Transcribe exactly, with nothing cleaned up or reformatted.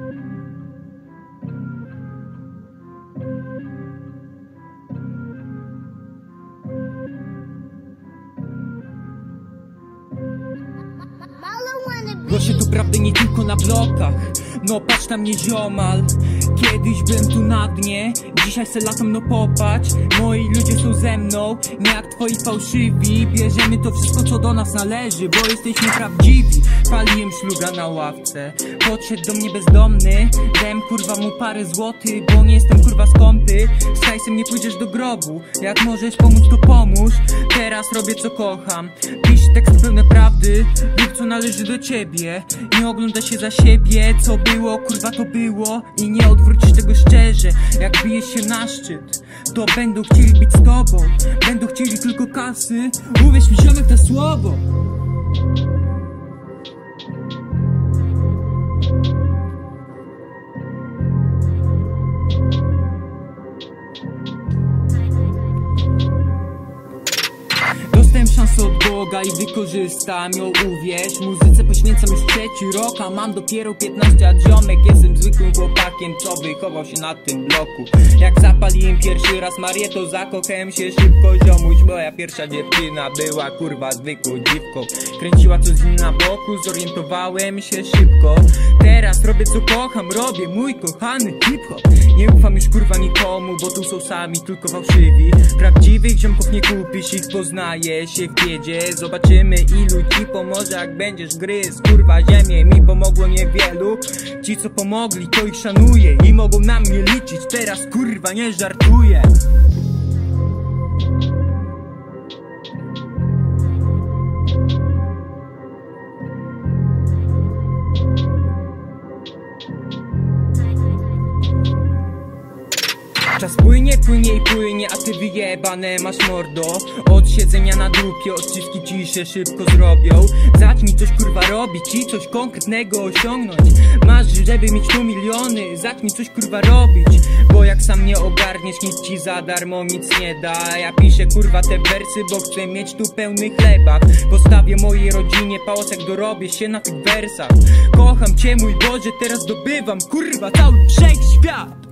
Głoszę tu prawdę nie tylko na blokach. No patrz na mnie ziomal. Kiedyś byłem tu na dnie, dzisiaj se latam, no popatrz. Moi ludzie są ze mną, nie jak twoi fałszywi. Bierzemy to wszystko co do nas należy, bo jesteśmy prawdziwi. Paliłem szluga na ławce, podszedł do mnie bezdomny. Dałem kurwa mu parę złotych, bo nie jestem kurwa skąpy. Z hajsem nie pójdziesz do grobu, jak możesz pomóc to pomóż. Teraz robię co kocham, pisz tekst pełne prawdy. Rób co należy do ciebie, nie ogląda się za siebie. Co było kurwa to było i nie odwrócisz tego szczerze. Jak bijesz się na szczyt, to będą chcieli być z tobą, będą chcieli tylko kasy. Uwierz mi ziomek to słowo. Dostałem szansę od Boga i wykorzystam ją, uwierz. Muzyce poświęcam już trzeci rok, a mam dopiero piętnaście, a ziomek jestem zwykłym chłopakiem, co wychował się na tym bloku. Jak zapaliłem pierwszy raz Marię, to zakochałem się szybko, ziomuś. Moja pierwsza dziewczyna była kurwa zwykłą dziwką. Kręciła coś z nim na boku, zorientowałem się szybko. Teraz robię co kocham, robię mój kochany hip-hop. Nie ufam już kurwa nikomu, bo tu są sami tylko fałszywi. Prawdziwych ziomków nie kupisz, ich poznaje się w biedzie. Zobaczymy ilu ci pomoże, jak będziesz gryzł kurwa ziemię. Mi pomogło niewielu, ci co pomogli to ich szanuję i mogą na mnie liczyć, teraz kurwa nie żartuję. Czas płynie, płynie i płynie, a ty wyjebane masz mordo. Od siedzenia na dupie, odciski ci się szybko zrobią. Zacznij coś kurwa robić i coś konkretnego osiągnąć. Masz, żeby mieć tu miliony, zacznij coś kurwa robić. Bo jak sam nie ogarniesz, nic ci za darmo nic nie da. Ja piszę kurwa te wersy, bo chcę mieć tu pełny chlebak. Postawię mojej rodzinie pałac, jak dorobię się na tych wersach. Kocham cię mój Boże, teraz zdobywam kurwa cały wszechświat.